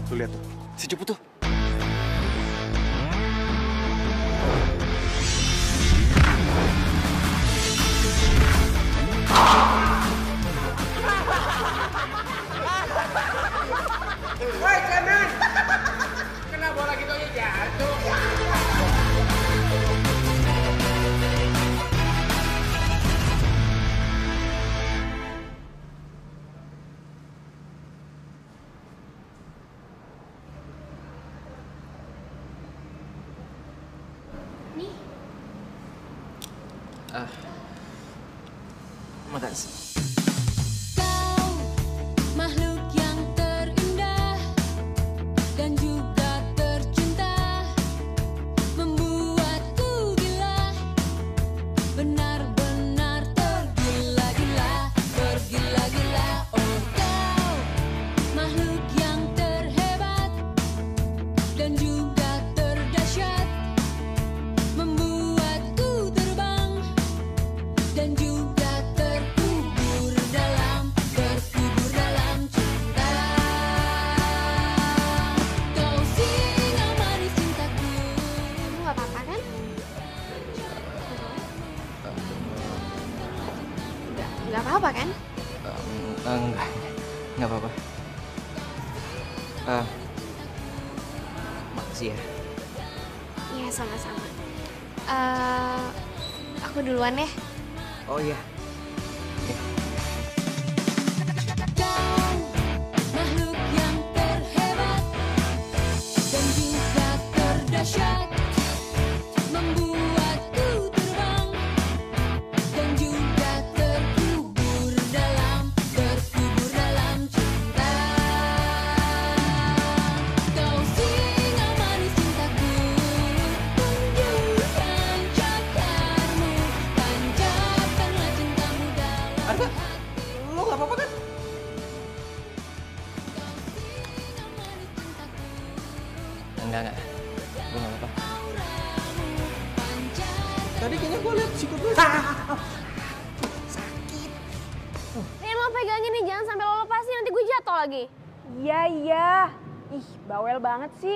Tuh lihat tuh, si Cupu tuh. Woi, Cemen! Kenapa bola gitu aja jatuh? Nih. Makasih. Kau makhluk yang terindah dan juga tercinta, membuatku gila, benar-benar tergila-gila, bergila-gila. Oh, kau makhluk yang terhebat dan juga terdahsyat, membuatku terbang dan juga terkubur dalam cinta. Kau singa manis cintaku. Kamu gak apa-apa kan? Gak apa-apa kan? Enggak apa-apa. Makasih ya. Iya, sama-sama. Aku duluan ya. Oh iya. Kau makhluk yang terhebat dan juga terdahsyat, membuatku terbang dan juga terkubur dalam cinta. Kau singa manis cintaku, tunjukkan cakarmu, panjatkanlah cintamu dalam Arka, lo gak apa-apa kan? Enggak. Gue gak apa-apa. Tadi kayaknya gue liat sikut lo. Rin, lo pegangin nih, jangan sampai lo lepasin, nanti gue jatuh lagi. Iya. Ih, bawel banget sih.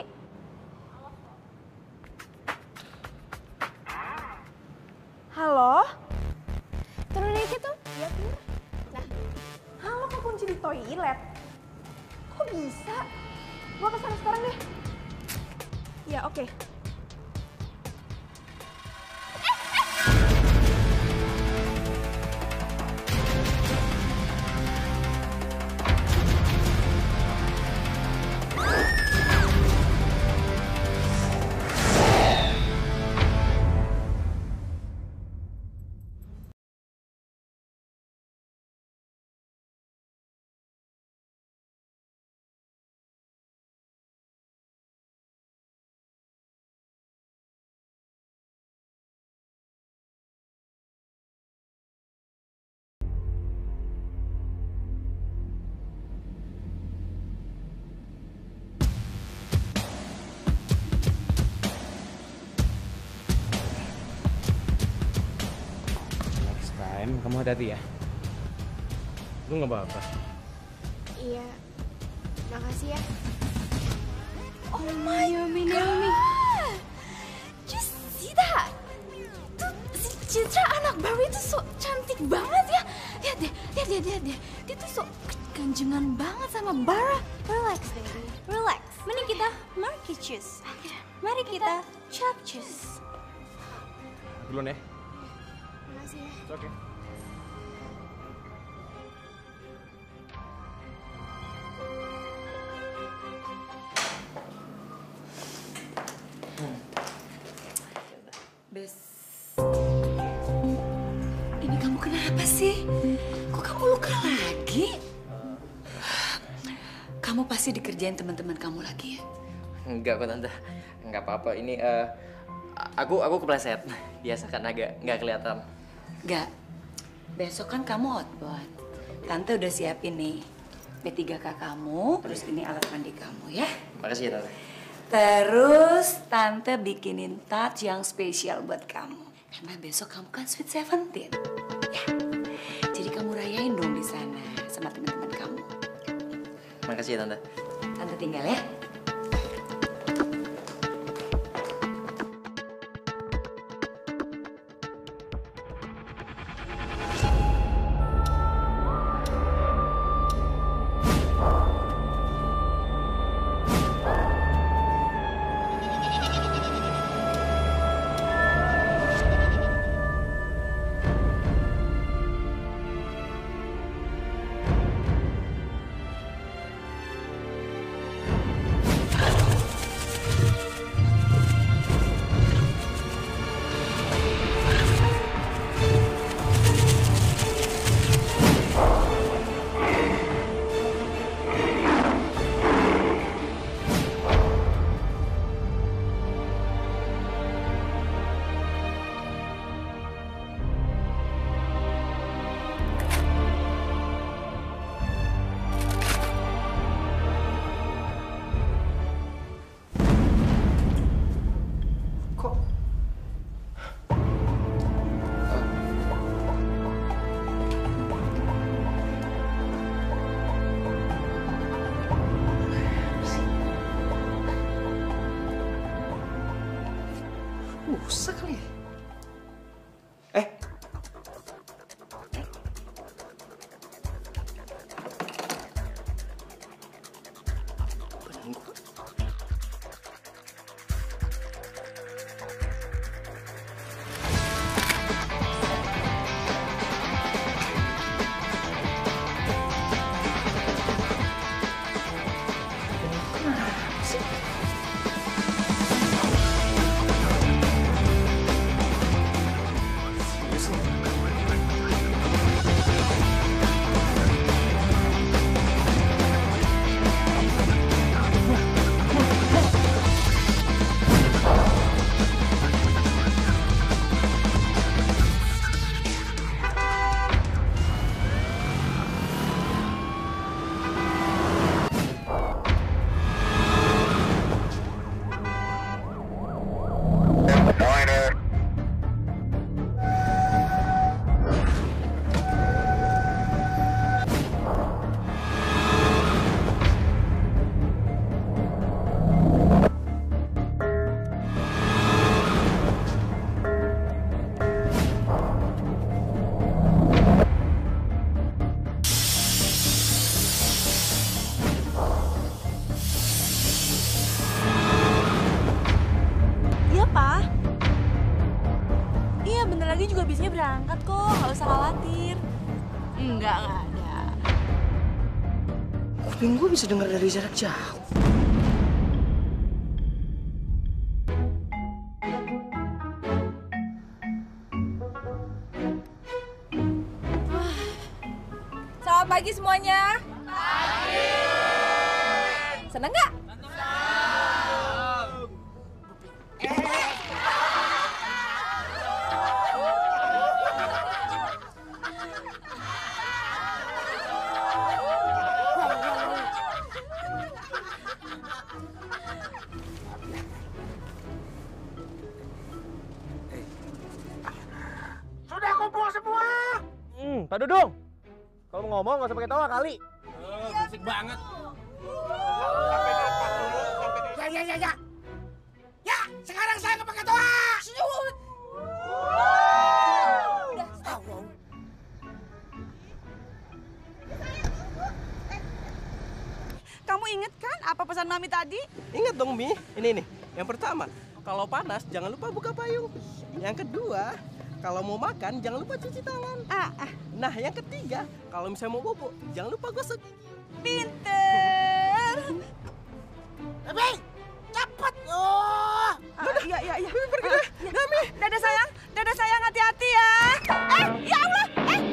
Halo? Turun dikit tuh. Iya, Pur. Nah, Halo, kok kunci di toilet? Kok bisa? Gua kesana sekarang deh. Ya, oke. Next time, kamu hati-hati ya. Lu nggak apa-apa. iya. Makasih ya. Oh my god! Just see that! Tuh, si Citra anak baru itu so cantik banget ya. Lihat deh. Dia tuh so ganjengan banget sama Bara. Relax, baby. Relax. Mending kita market choose. Mari kita chop choose. Duluan ya. Makasih ya. Oke. Bes. Ini kamu kenapa sih? Kok kamu luka lagi? Kamu pasti dikerjain teman-teman kamu lagi ya? Enggak kok tante, enggak apa-apa. Ini aku kepleset. Biasa kan agak nggak kelihatan. Enggak. Besok kan kamu outbound. Tante udah siapin nih P3K kamu, terus ini alat mandi kamu ya. Makasih ya tante. Terus Tante bikinin touch yang spesial buat kamu. Karena besok kamu kan Sweet 17. Ya. Jadi kamu rayain dong di sana sama teman-teman kamu. Makasih ya tante. Tante tinggal ya. Rusak kali ya? lagi juga biasanya berangkat kok, nggak usah khawatir. Enggak ada. Kuping gue bisa dengar dari jarak jauh. Selamat pagi semuanya. Pagi. Seneng nggak? Sudah kumpul semua. Pak Dudung. Kalau mau ngomong nggak usah pakai tawa kali. Berisik banget. Ya. Ya, sekarang saya nggak pakai toa. Udah, stop. Kamu inget kan apa pesan Mami tadi? Ingat dong, Mi. Ini nih. Yang pertama, kalau panas jangan lupa buka payung. Yang kedua, kalau mau makan jangan lupa cuci tangan. Nah, yang ketiga, kalau misalnya mau bobo jangan lupa gosok gigi. Pinter. Baby, cepet. Oh. Iya. Pergi deh. Mami. Dadah sayang, hati-hati ya. Ya Allah.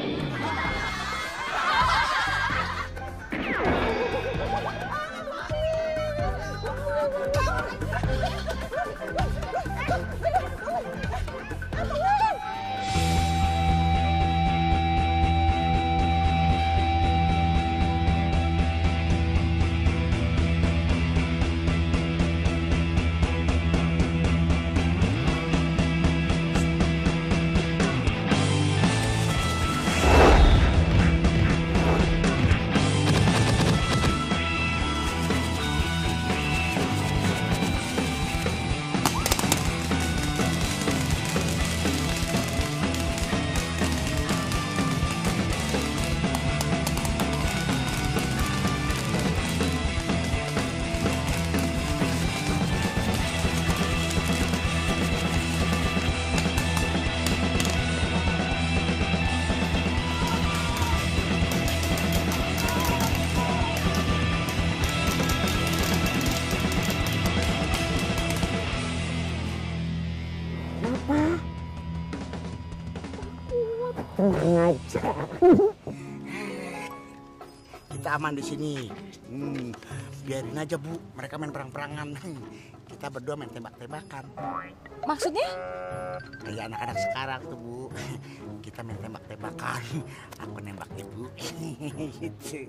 Kita aman di sini. Biarin aja, Bu. Mereka main perang-perangan. Kita berdua main tembak-tembakan. Maksudnya? Kayak anak-anak sekarang tuh, Bu. Kita main tembak-tembakan. Aku nembak Ibu. Gitu.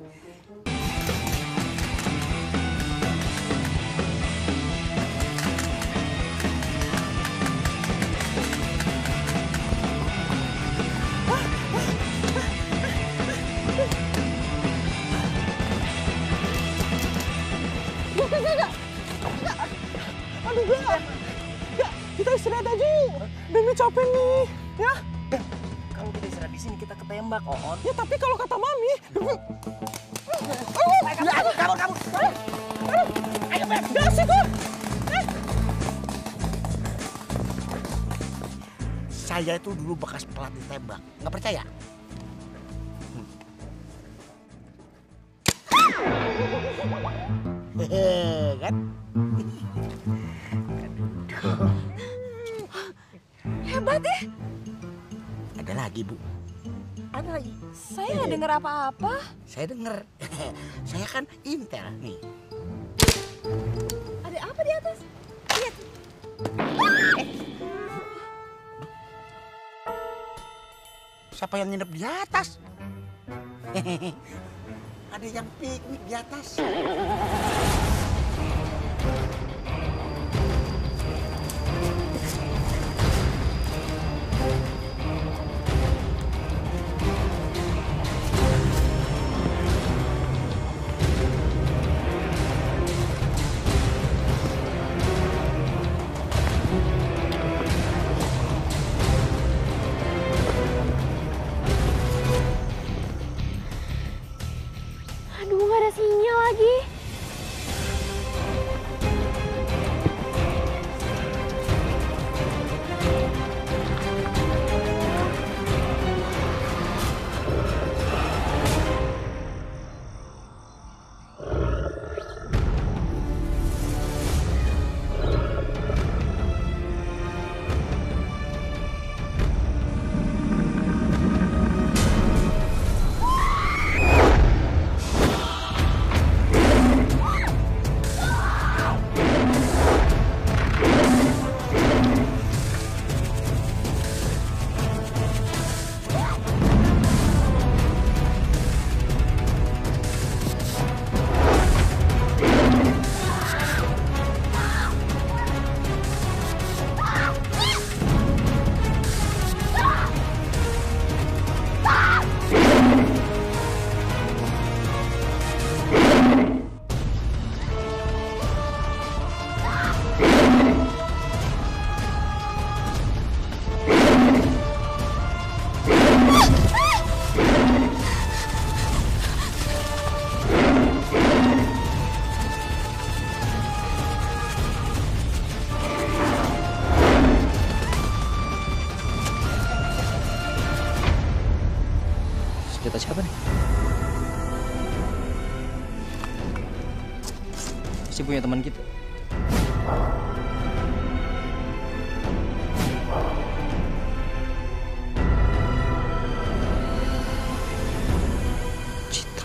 Kita istirahat aja yuk. Demi capek nih, ya. Kalau kita istirahat di sini kita ketembak, On. Ya tapi kalau kata Mami, Kamu. ayo Beb, gak asik kok. Saya itu dulu bekas pelatih tembak. Nggak percaya? Hehehe, kan? Hebat ya. Ada lagi, Bu. Ada lagi. Saya nggak dengar apa-apa. Saya denger. Saya kan intel nih. Ada apa di atas? Lihat. Siapa yang nginep di atas? Ada yang piknik di atas. Aduh, nggak ada sinyal lagi. Senjata siapa nih? Pasti punya teman kita. Citra.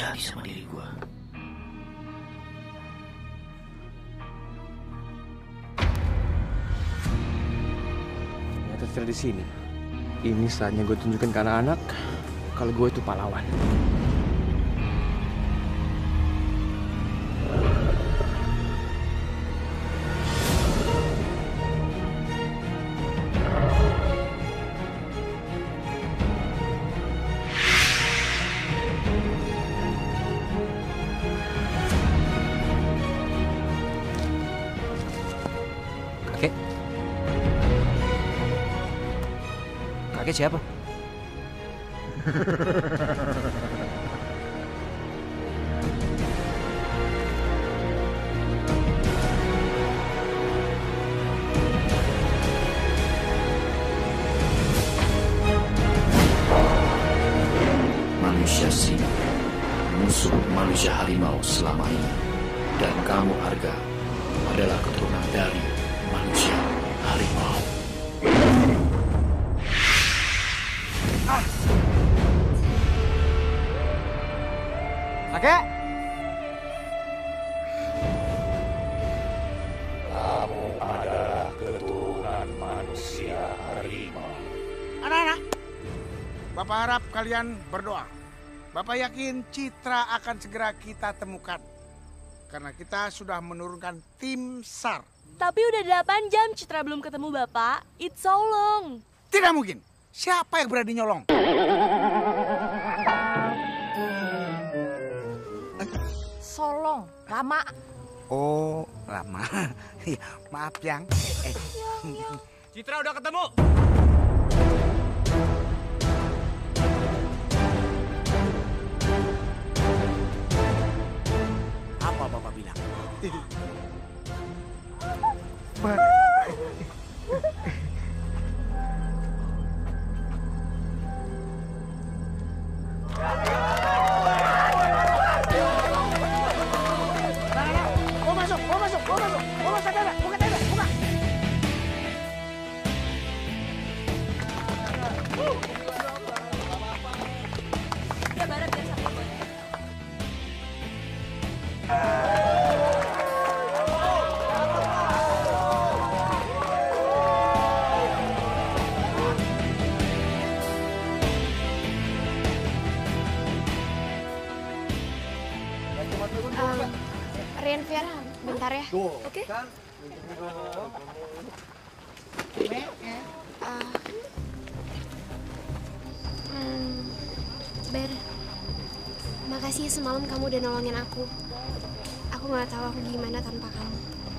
hati-hati sama diri gue. Ternyata Citra di sini. Ini saatnya gue tunjukin ke anak-anak kalau gue itu pahlawan. Kakek? Kakek siapa? Manusia singa, musuh manusia harimau selama ini. Dan kamu, Arga, adalah keturunan dari manusia harimau. Kakek? Kamu adalah keturunan manusia harimau. Anak-anak, Bapak harap kalian berdoa. Bapak yakin Citra akan segera kita temukan. Karena kita sudah menurunkan tim SAR. Tapi udah 8 jam Citra belum ketemu Bapak. It's so long. Tidak mungkin. Siapa yang berani nyolong? Solong, lama. Oh, lama. Maaf, Yang. Citra udah ketemu. Apa Bapak bilang? Mau masuk. Buka tenda. Buka. Ya Barat biar sampai gue. Rian, Fian, bentar ya. Oke. Ber, makasih ya semalam kamu udah nolongin aku. Aku nggak tahu aku gimana tanpa kamu.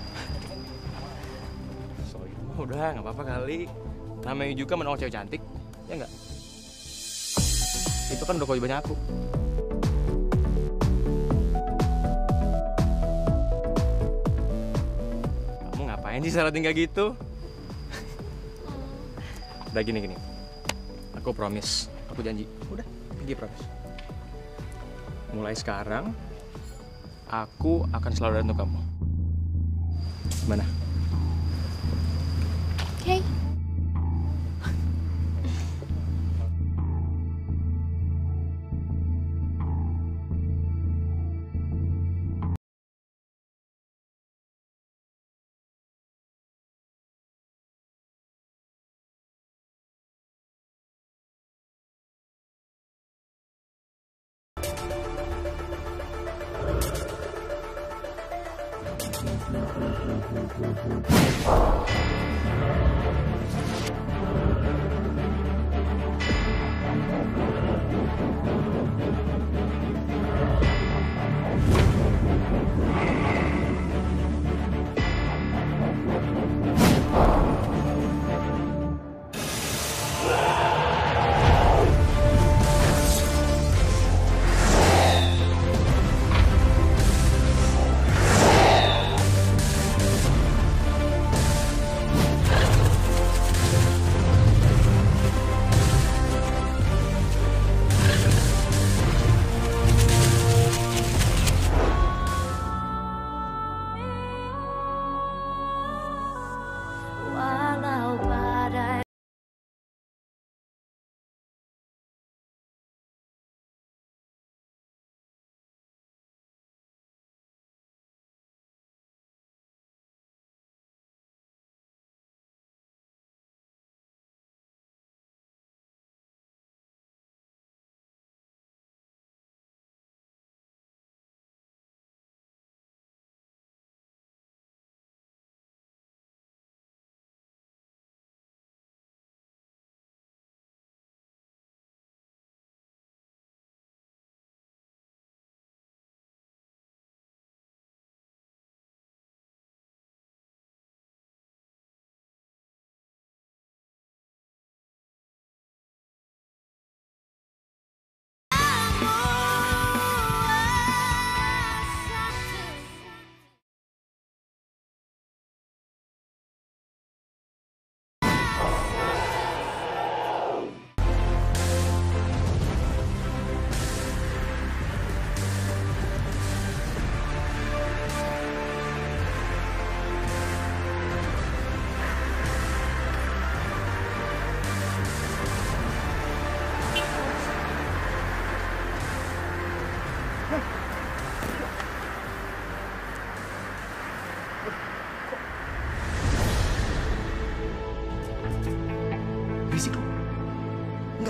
Udah, nggak apa-apa kali. Namanya juga menolong cewek cantik, ya nggak? Itu kan udah kewajibannya aku. Kamu ngapain sih salah tinggal gitu? Udah gini. Aku promise, aku janji. Udah, pergi promise. Mulai sekarang, aku akan selalu ada untuk kamu. Gimana? Oke.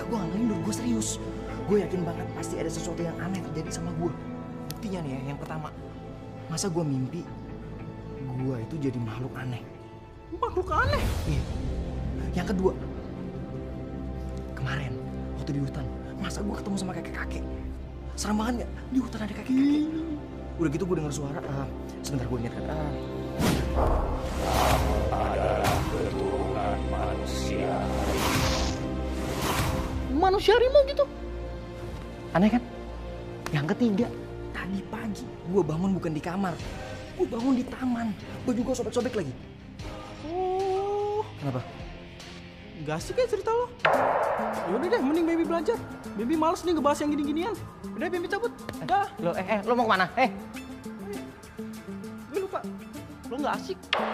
Gue gak ngelindur, gue serius. Gue yakin banget pasti ada sesuatu yang aneh terjadi sama gue. Buktinya nih ya, yang pertama. Masa gue mimpi, gue itu jadi makhluk aneh. Makhluk aneh? Iya. Yang kedua, kemarin waktu di hutan, masa gue ketemu sama kakek-kakek. Serem banget gak? Di hutan ada kakek-kakek. Udah gitu gue denger suara, sebentar gue ingat kata. Adalah keturunan manusia. Manusia harimau gitu? Aneh kan? Yang ketiga, tadi pagi gue bangun bukan di kamar. Gue bangun di taman. Baju gue sobek-sobek lagi. Oh. Kenapa? Gak asik ya cerita lo. Yaudah deh, mending Baby belajar. Baby males nih ngebahas yang gini-ginian. Udah, Baby cabut. Dah. Lo mau kemana? Gue lupa. Lo gak asik.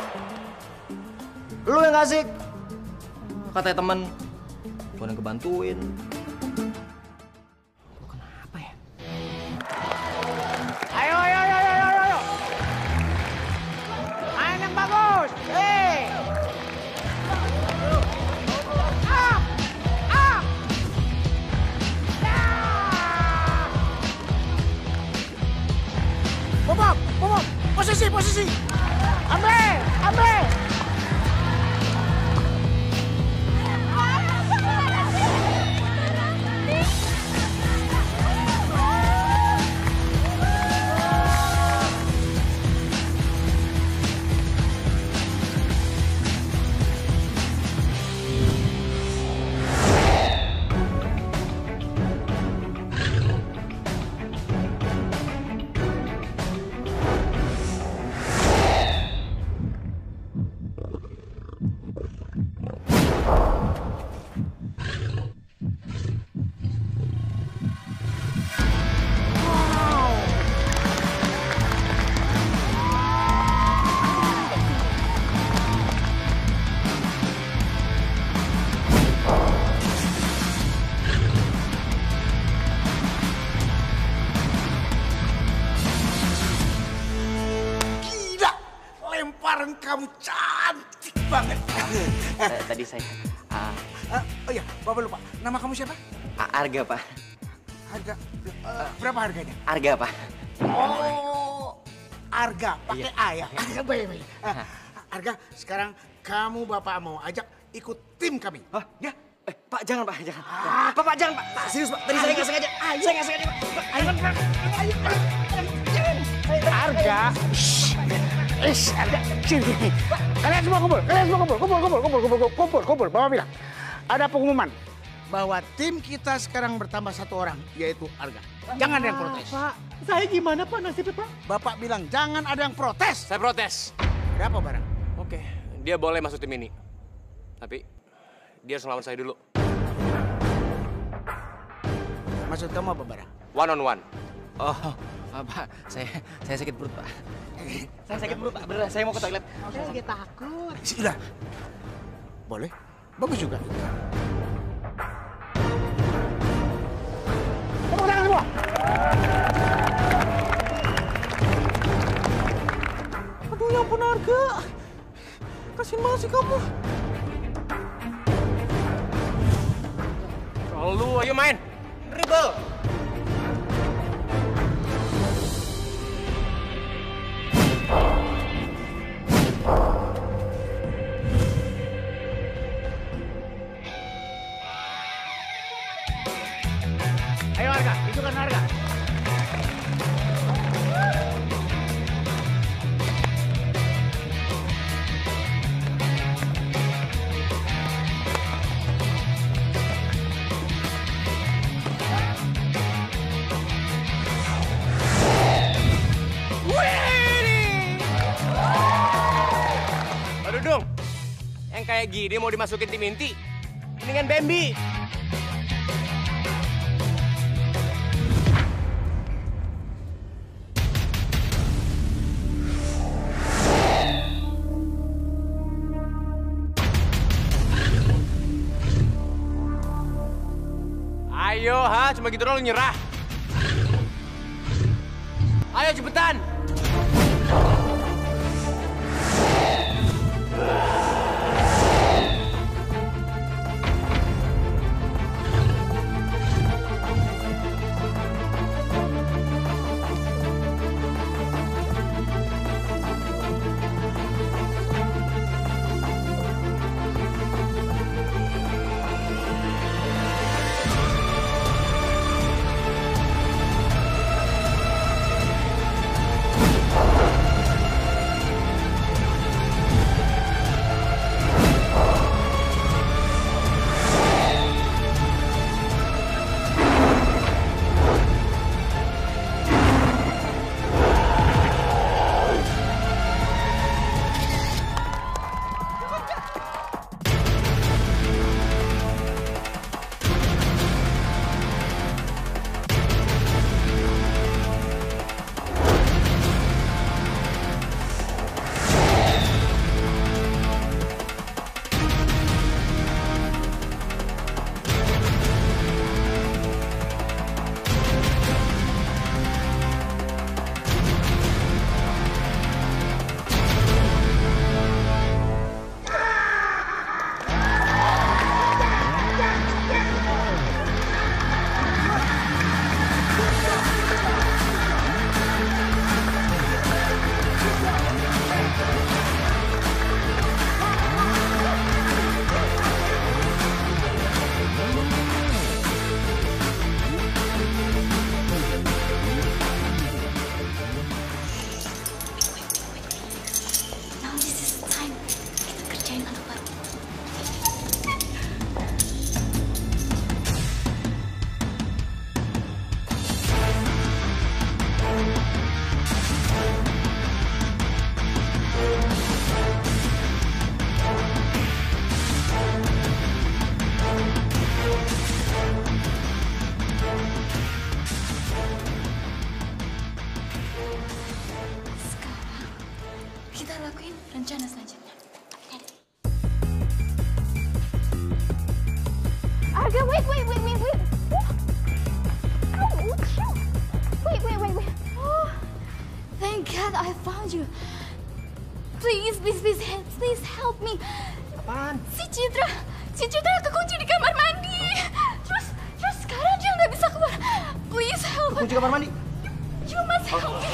Lo yang gak asik. Katanya temen. Gue yang kebantuin. Lo kenapa ya? Ayo. Main yang bagus. Hei. Bob. Posisi. Ambil. Lemparan kamu cantik banget. Tadi saya... Oh iya, Bapak lupa. Nama kamu siapa? Arga, Pak. Harga. Berapa harganya? Arga, Pak. Oh, Arga. Pakai A ya? Baik. Arga, sekarang kamu Bapak mau ajak ikut tim kami. Ya? Pak, jangan, Pak. Jangan. Pak, jangan, Pak. Serius, Pak. Tadi saya nggak sengaja. Saya nggak sengaja, Pak. Ayo, Pak. Arga. Arga. Sini. Kalian semua kumpul. Kumpul. Bapak bilang. Ada pengumuman bahwa tim kita sekarang bertambah 1 orang, yaitu Arga. Jangan ada yang protes. Pak, saya gimana Pak nasibnya Pak? Bapak bilang jangan ada yang protes. Saya protes. Ada apa barang? Oke, dia boleh masuk tim ini. Tapi dia harus lawan saya dulu. Maksud kamu apa barang? One on one. Oh, Pak, saya sakit perut, Pak. Saya sakit perut, Pak. Beneran, saya mau ke toilet. Saya lagi takut. Sudah. Boleh. Bagus juga. Tepuk tangan semua. Aduh, ya ampun Arga. Kasian banget sih kamu. Lalu, ayo main. Dribble. Ayo Arga, tunjukkan Arga. Aduh dong, yang kayak gini mau dimasukin tim inti, mendingan Bambi. Ayo, cuma gitu doang lu nyerah. Ayo cepetan. Astaga, wait. Wait. Oh, thank God I found you. Please help me. Apaan? Si Citra kekunci di kamar mandi. Terus sekarang dia nggak bisa keluar. Please help. Kunci kamar mandi? You must help me.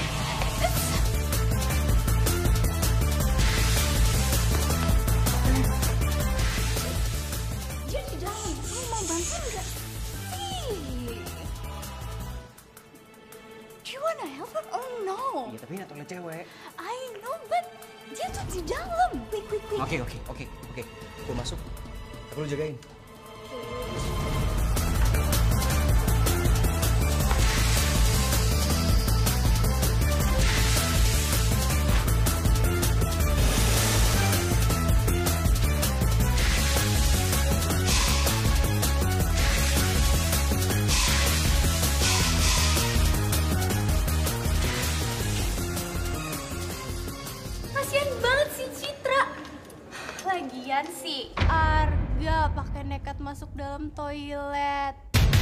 Dia di dalam. Kamu mau bantu nggak? Do you wanna help her? Oh no. Iya, tapi ini toilet cewek. I know, but dia tuh di dalam. Quick. Oke. Gue masuk. Aku lu jagain. Kasian banget si Citra. Lagian si Arga pakai nekat masuk dalam toilet.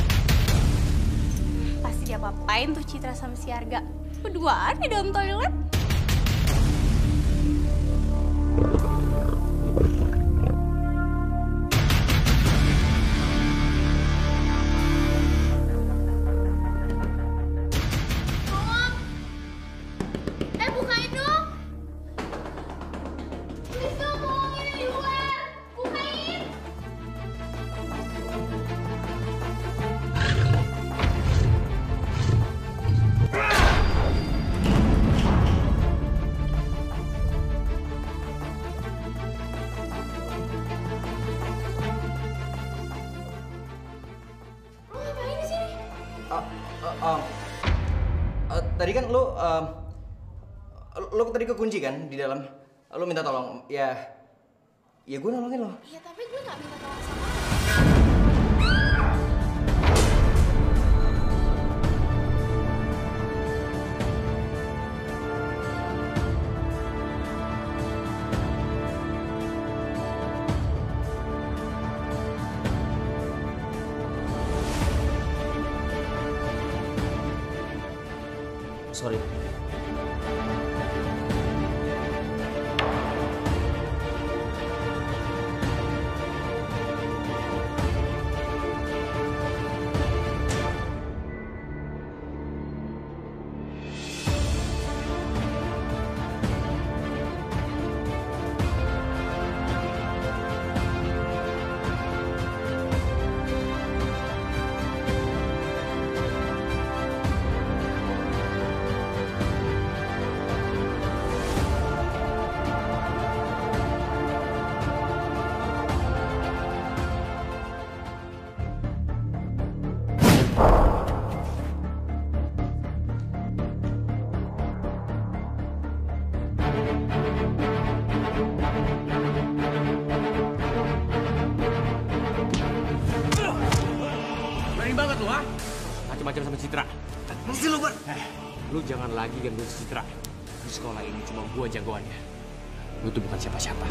Pasti dia apain tuh Citra sama si Arga. Berduaan di dalam toilet. Bukain dong. Please dong, tolongin di luar. Bukain. Lo ngapain di sini? Tadi kan lu tadi kekunci kan di dalam. Lu minta tolong. Ya gue nolongin lo. Iya, tapi gue gak minta tolong sama lo. Sorry. Berani banget lu, ha? Macam-macam sama Citra. Masih lu, Bar. Lu jangan lagi gangguin Citra. Di sekolah ini cuma gua jagoannya. Lu tuh bukan siapa-siapa.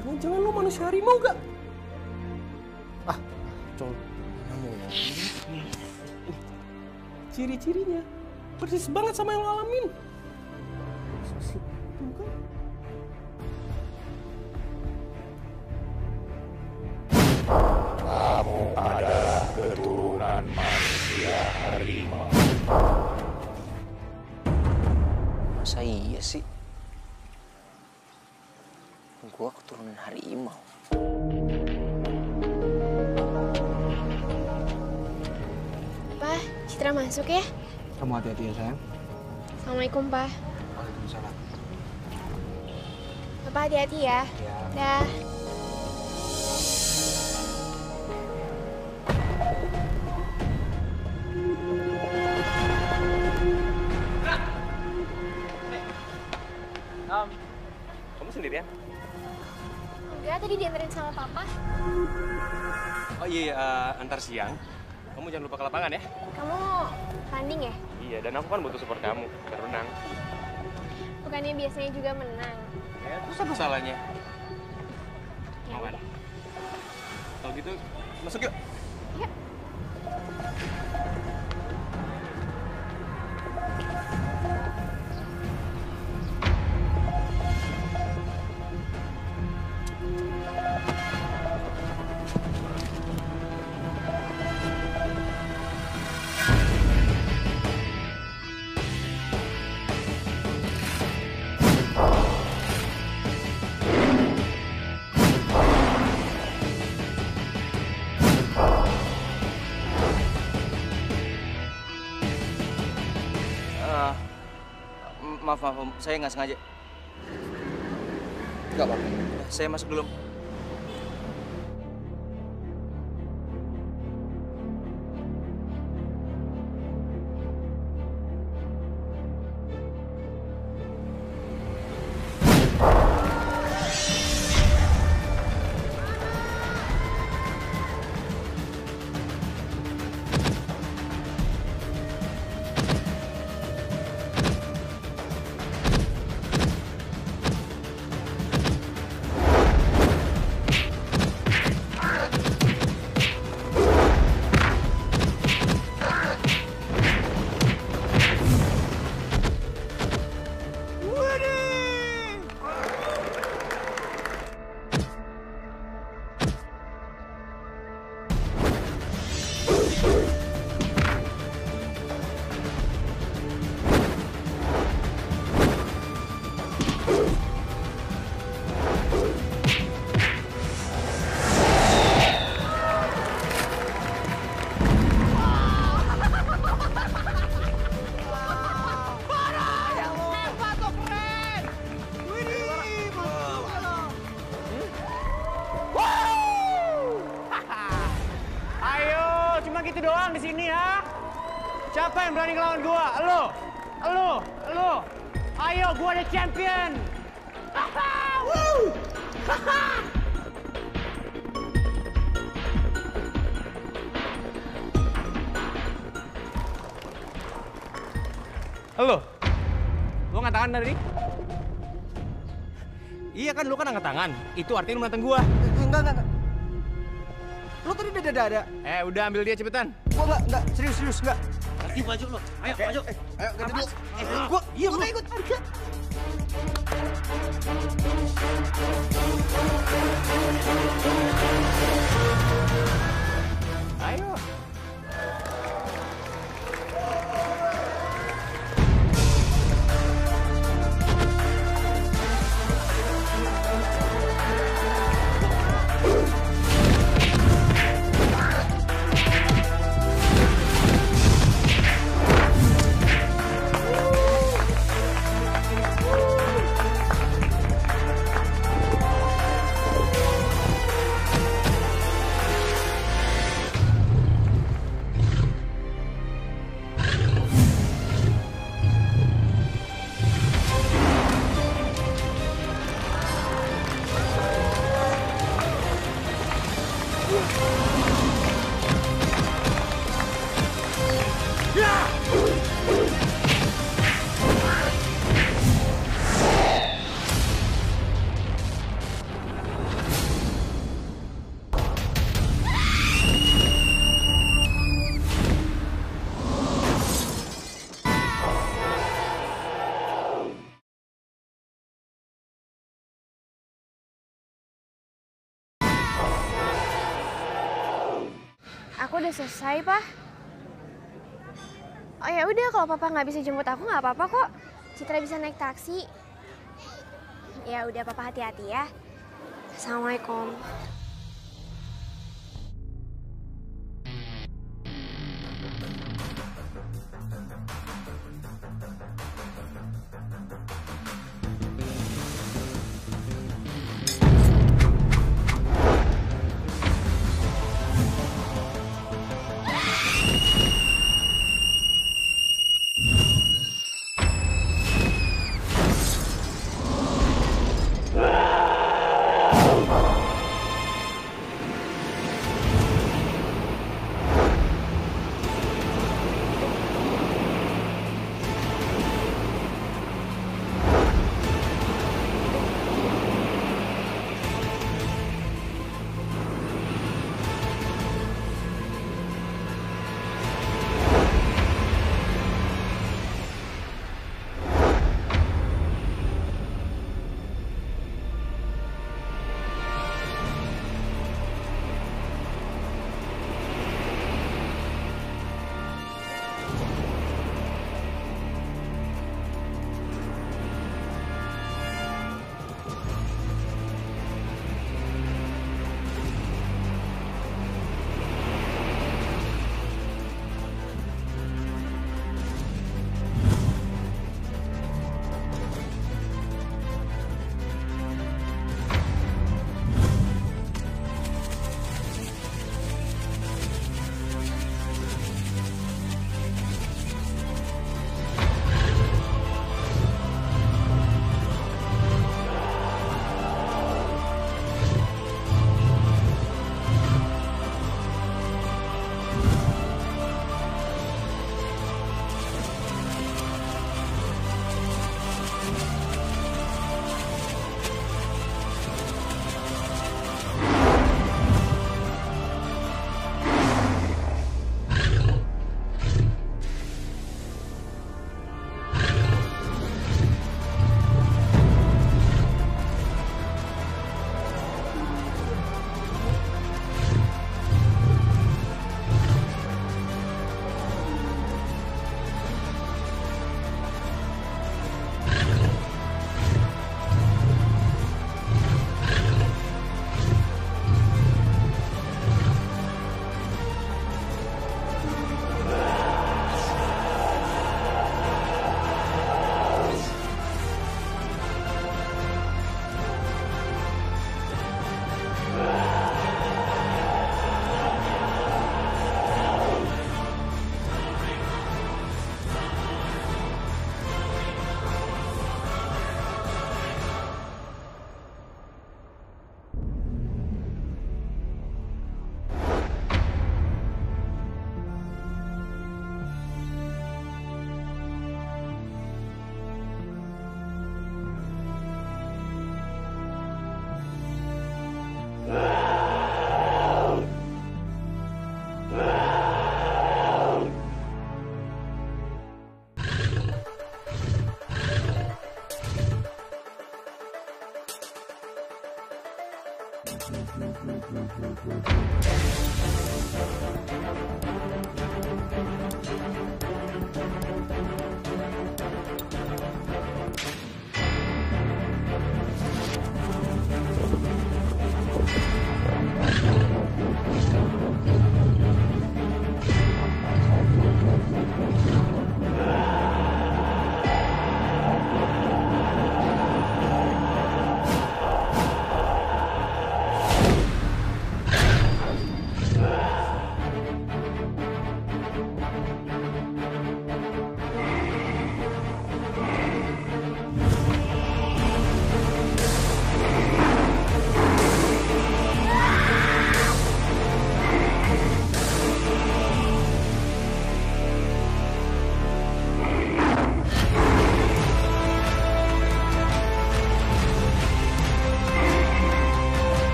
Jangan-jangan lu manusia harimau gak? Ah, col. Ciri-cirinya persis banget sama yang lo alamin. Kamu adalah keturunan manusia harimau. Masa iya sih? Gua keturunan harimau. Pa, Citra masuk ya. Kamu hati-hati ya sayang. Assalamualaikum, Pa. Waalaikumsalam. Papa hati-hati ya. Ya. Dah. Kamu sendirian? Enggak, tadi dianterin sama Papa. Oh iya, antar siang. Kamu jangan lupa ke lapangan ya. Kamu tanding ya? Iya, dan aku kan butuh support kamu berenang. Bukannya biasanya juga menang. Ya, terus apa salahnya? Ya Mau kan? udah. Kalau gitu, masuk yuk. Yuk. Maaf, saya nggak sengaja. Nggak apa-apa. Saya masuk dulu. gitu doang di sini ya. Siapa yang berani ngelawan gua? Elu. Ayo, gua ada champion. Halo, lu angkat tangan tadi? Iya kan, lu kan angkat tangan. Itu artinya lu menantang gua. Enggak. Lu tadi dada-dada. Udah ambil dia cepetan. Gua enggak, serius, enggak. Nanti maju lu. Ayo, maju. Ayo, ganti dulu. Gua, iya lu. Ikut. Ayo. Aku udah selesai, Pak. Oh ya udah, kalau Papa nggak bisa jemput aku nggak apa-apa kok. Citra bisa naik taksi. Ya udah, Papa hati-hati ya. Assalamualaikum.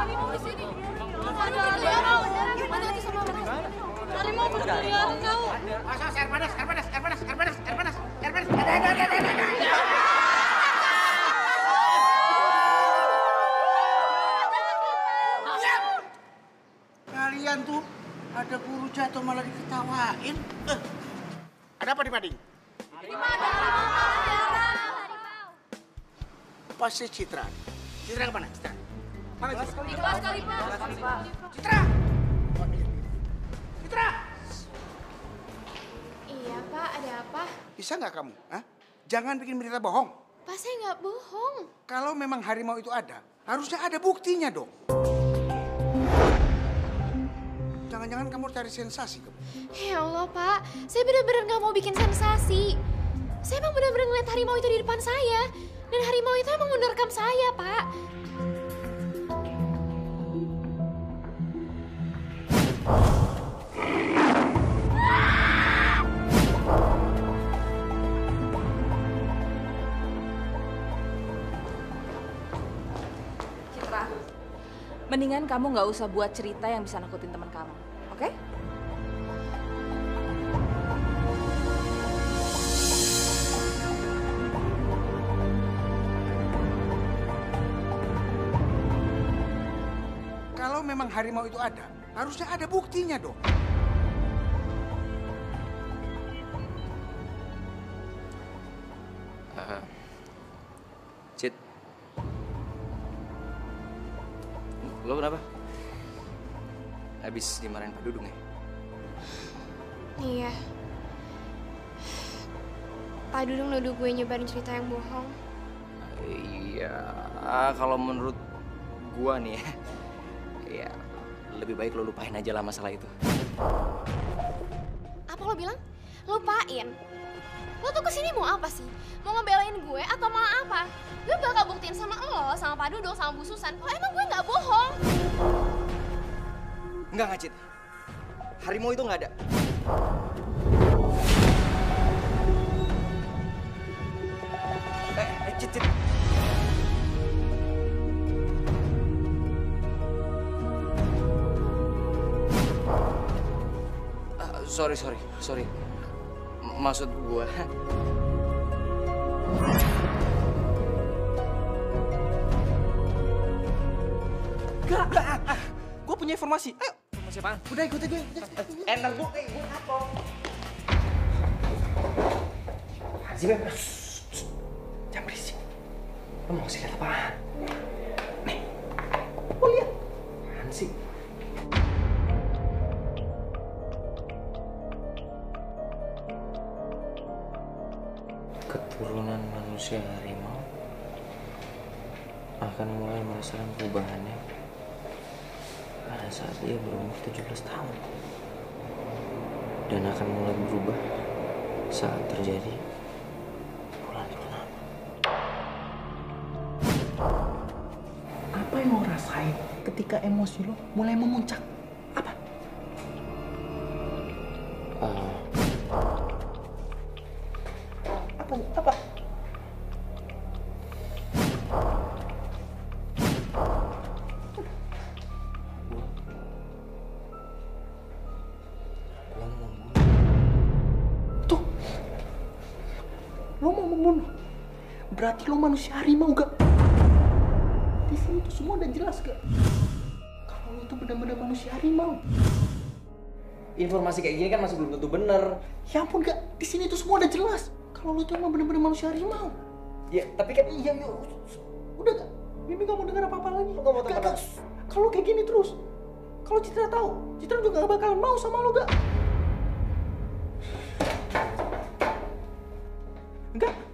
harimau di sini. Ada harimau. Hati-hati sama harimau berkeliaran kau. Awas, air panas. Ada. Kalian tuh ada guru jatuh malah diketawain. Ada apa di Mading? Pasti Citra. Citra kemana? Citra? Mana Citra? Di kelas kali, Pak. Citra! Citra! Iya, Pak. Ada apa? Bisa nggak kamu? Hah? Jangan bikin berita bohong. Pak, saya nggak bohong. Kalau memang harimau itu ada, harusnya ada buktinya dong. Jangan-jangan kamu cari sensasi kamu. Ya Allah, Pak. Saya benar-benar nggak mau bikin sensasi. Saya emang benar-benar ngeliat harimau itu di depan saya. Dan harimau itu emang menerkam saya, Pak. Citra, mendingan kamu nggak usah buat cerita yang bisa nakutin teman kamu, oke? Kalau memang harimau itu ada, harusnya ada buktinya dong. Cit. Lo kenapa? Habis dimarahin Pak Dudung ya? Iya. Pak Dudung nuduh gue nyebarin cerita yang bohong. Iya, kalau menurut gua nih ya lebih baik lo lupain aja lah masalah itu. Apa lo bilang? Lupain? Lo tuh kesini mau apa sih? Mau ngebelain gue atau mau apa? Gue bakal buktiin sama lo, sama Pak Dudung, sama Bu Susan. Kalau emang gue nggak bohong. Enggak, Cit. Harimau itu nggak ada. Cit. Sorry. Maksud gua. Gak. Gue punya informasi. Ayo. Informasi apaan? Udah ikut gue. Enak gue apa? Sih, Beb. Jangan berisik. Lo mau kasih lihat apaan? Nih. Lo lihat. Apaan sih? Keturunan manusia harimau akan mulai merasakan perubahannya pada saat dia berumur 17 tahun dan akan mulai berubah saat terjadi bulan purnama. Apa yang lo rasain ketika emosi lo mulai memuncak? Apa? Apa? Tuh, lo mau membunuh? Berarti lo manusia harimau gak? Di sini tuh semua udah jelas gak? Kalau lo tuh benar-benar manusia harimau. Informasi kayak gini kan masih belum tentu bener. Ya ampun gak, di sini tuh semua udah jelas. Kalau lo tuh emang bener-bener manusia harimau. Ya, tapi kan iya, udah gak? Mimi gak mau dengar apa-apa lagi. Gak. Kalau kayak gini terus, kalau Citra tahu, Citra juga gak bakalan mau sama lo gak? Enggak.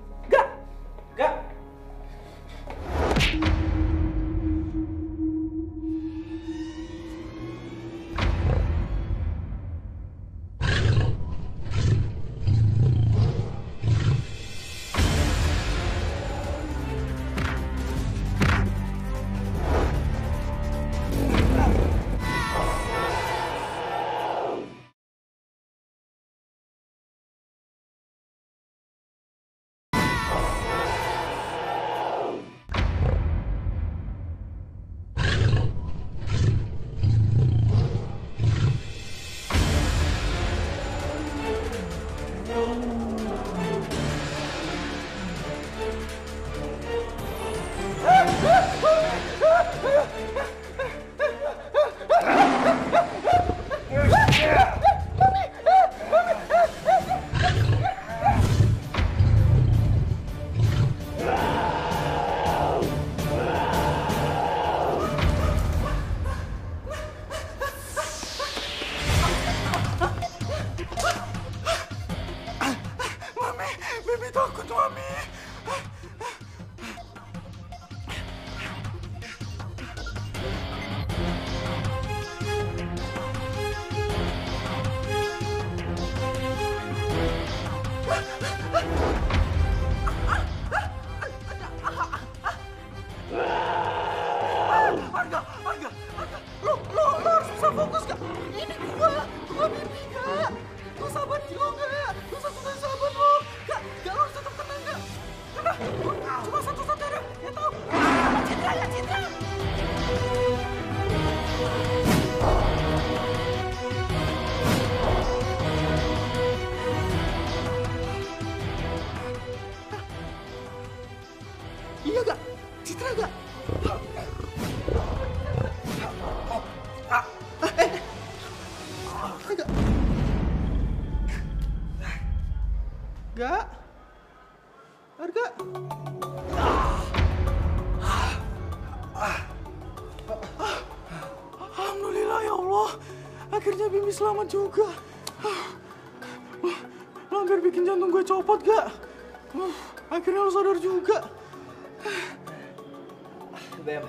Arga, lo harus bisa fokus gak? Ini gua mimpi gak? Lo sabar lo gak? Lo satu-satunya sabar lo. Gak, lo harus tetap tenang gak? Karena cuma satu-satunya yang tahu. Citra. Iya gak? Citra gak? Gak? Arga? Alhamdulillah ya Allah. Akhirnya Bimi selamat juga. Lo hampir bikin jantung gue copot gak? Akhirnya lo sadar juga. Bem,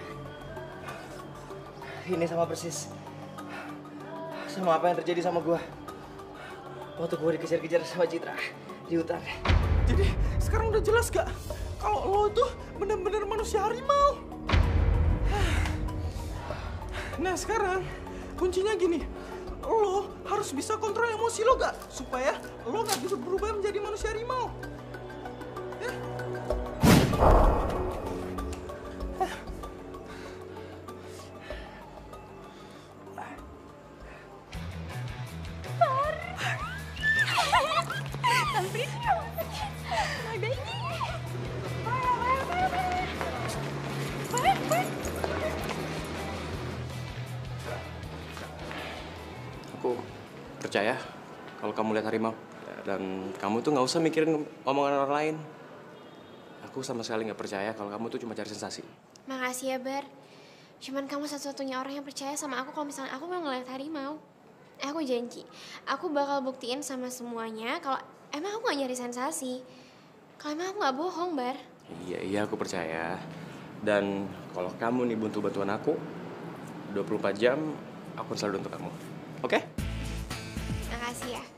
ini sama persis sama apa yang terjadi sama gue waktu gue dikejar-kejar sama Citra di hutan. Jadi sekarang udah jelas gak kalau lo tuh bener-bener manusia harimau? Nah sekarang kuncinya gini, lo harus bisa kontrol emosi lo gak? Supaya lo gak bisa berubah menjadi manusia harimau. Aku percaya kalau kamu lihat harimau. Dan kamu tuh nggak usah mikirin omongan orang lain. Aku sama sekali nggak percaya kalau kamu tuh cuma cari sensasi. Makasih ya, Bar. Cuman kamu satu-satunya orang yang percaya sama aku kalau misalnya aku mau ngeliat harimau. Aku janji, aku bakal buktiin sama semuanya kalau emang aku gak nyari sensasi. Kalau emang aku gak bohong, Bar. Iya, aku percaya. Dan kalau kamu nih butuh bantuan aku, 24 jam aku selalu untuk kamu. Oke? Makasih ya.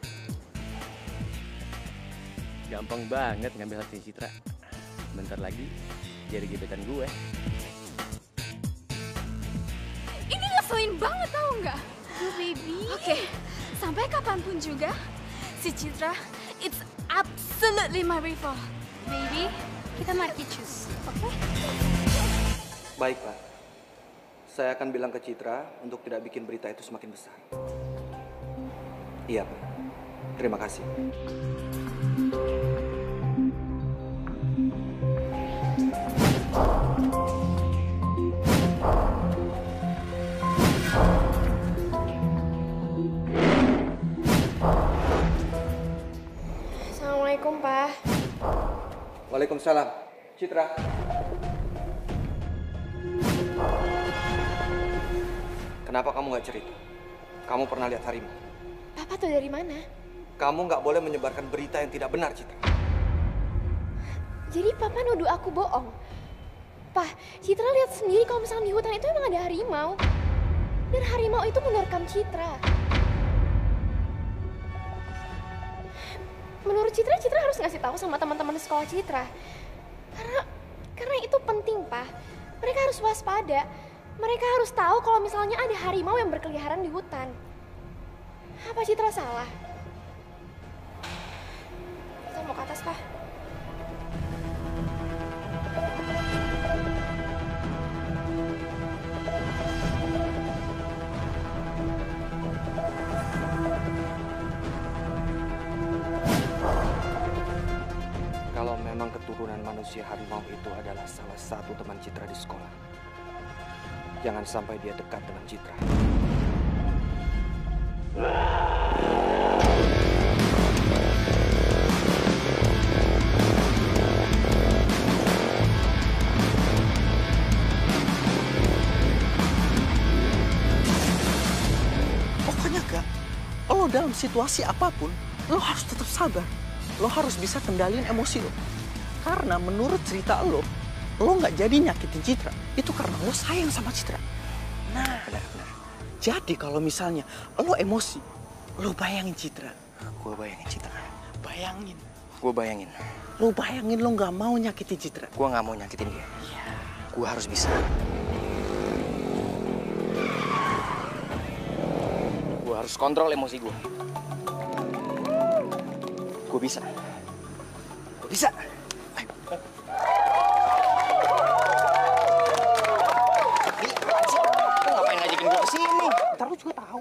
Gampang banget ngambil hati Citra. Bentar lagi jadi gebetan gue. Ini ngeselin banget tau nggak? Baby. Oke, sampai kapanpun juga, si Citra, it's absolutely my rival. Baby, kita mari choose, oke? Baik, Pak. Saya akan bilang ke Citra untuk tidak bikin berita itu semakin besar. Iya, Pak. Terima kasih. Assalamualaikum, Pak. Waalaikumsalam. Citra. Kenapa kamu nggak cerita? Kamu pernah lihat harimau? Papa tuh dari mana? Kamu nggak boleh menyebarkan berita yang tidak benar, Citra. Jadi Papa nuduh aku bohong? Pak, Citra lihat sendiri kalau misalnya di hutan itu emang ada harimau. Dan harimau itu menerkam Citra. Menurut Citra, Citra harus ngasih tahu sama teman-teman sekolah Citra. Karena itu penting, Pak. Mereka harus waspada. Mereka harus tahu kalau misalnya ada harimau yang berkeliaran di hutan. Apa Citra salah? Kita mau ke atas, Pak. Kalau memang keturunan manusia harimau itu adalah salah satu teman Citra di sekolah, jangan sampai dia dekat dengan Citra. Pokoknya Kak, lo dalam situasi apapun, lo harus tetap sabar. Lo harus bisa kendaliin emosi lo. Karena menurut cerita lo nggak jadi nyakitin Citra. Itu karena lo sayang sama Citra. Nah, benar. Jadi kalau misalnya lo emosi, lo bayangin Citra. Gue bayangin Citra. Bayangin. Gue bayangin. Lo bayangin lo nggak mau nyakitin Citra. Gue nggak mau nyakitin dia. Iya. Gue harus bisa. Gue harus kontrol emosi gue. Gue bisa. Gue bisa. Lu ngapain ngajakin gue kesini? Ntar lu juga tahu.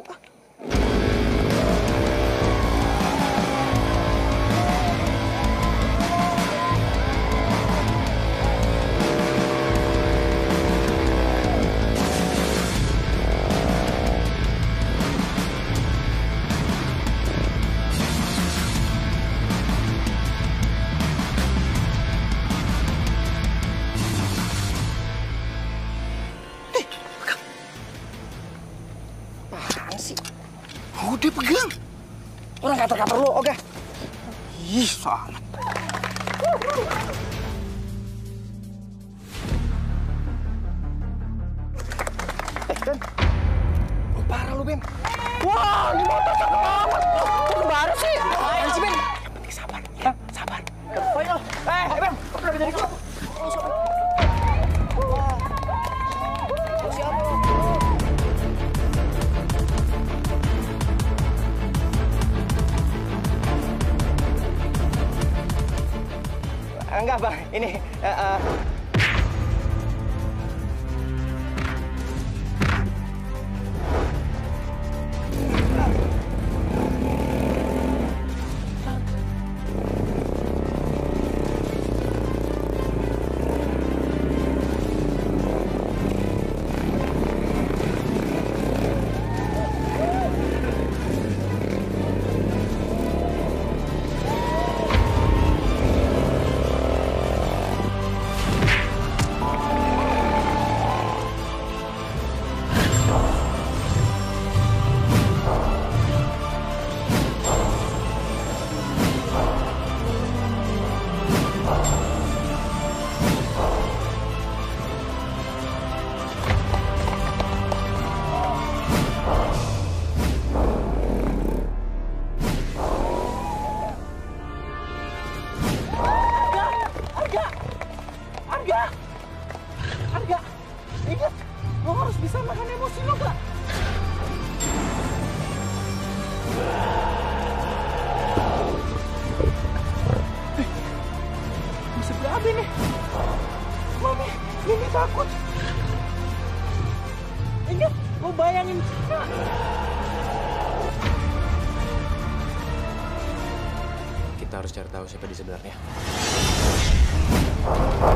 Udah pegang. Orang kata-kata lu, oke? Ih, sangat. Ben. Parah lu, Ben. Wah, ini motor cakep banget. Kok kebaru sih? Apaan sih, Ben? Yang penting sabar. Ya, sabar. Ayo. Ben. Udah jadi kok. Enggak, Bang. Ini Arga, ingat, lo harus bisa nahan emosi lo, Kak. Masih berapa nih? Mami takut. Ingat, lo bayangin Citra. Kita harus cari tahu siapa dia sebenarnya.